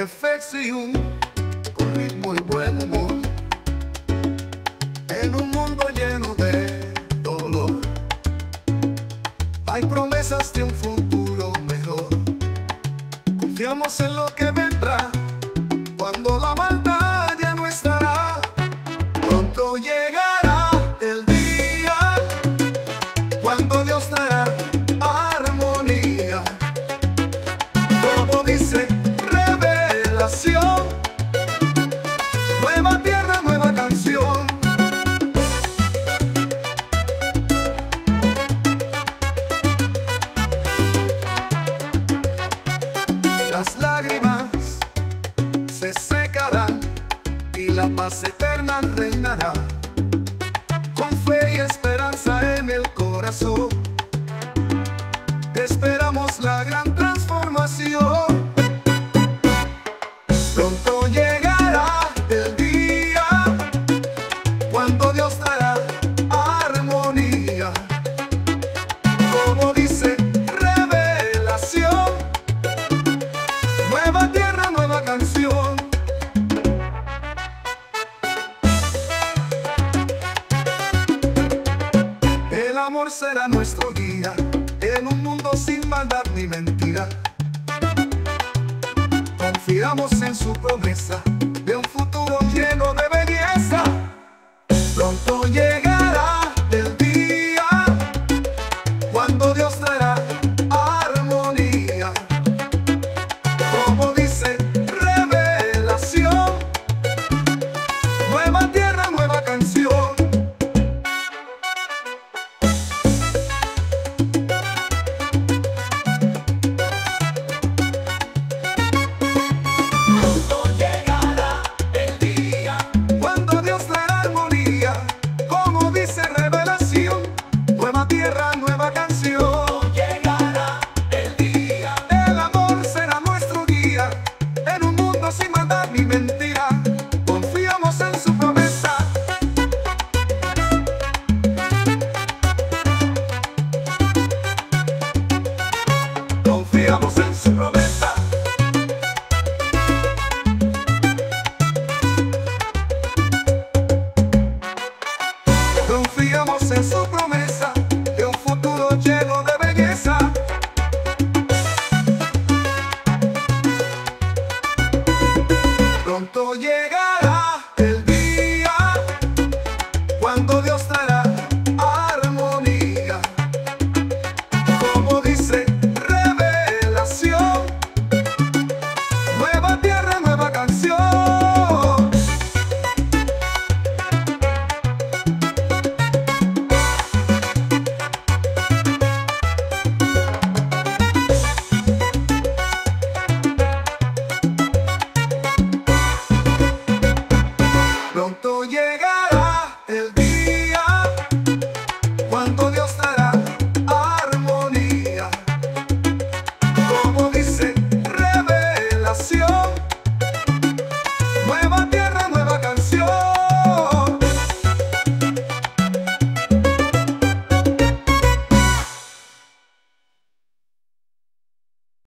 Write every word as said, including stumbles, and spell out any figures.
F X y un con ritmo y buen humor. En un mundo lleno de dolor, hay promesas de un futuro mejor. Confiamos en lo que vendrá, cuando la maldad ya no estará. Pronto llegará el día, cuando Dios dará armonía. Como dice Revelación, nueva tierra, nueva canción. Las lágrimas se secarán y la paz eterna reinará. Con fe y esperanza en el corazón, esperamos la gran transformación. Pronto llegará el día, cuando Dios dará armonía. Como dice Revelación, nueva tierra, nueva canción. El amor será nuestro guía, en un mundo sin maldad ni mentira. Confiamos en su promesa de un futuro lleno de belleza. Pronto llegará el día, cuando Dios dará armonía. Como dice Revelación, nueva tierra, nueva canción. Tierra, nueva canción. Llegará el día, El amor será nuestro guía, en un mundo sin maldad ni mentira. Confiamos en su promesa. Confiamos en su promesa.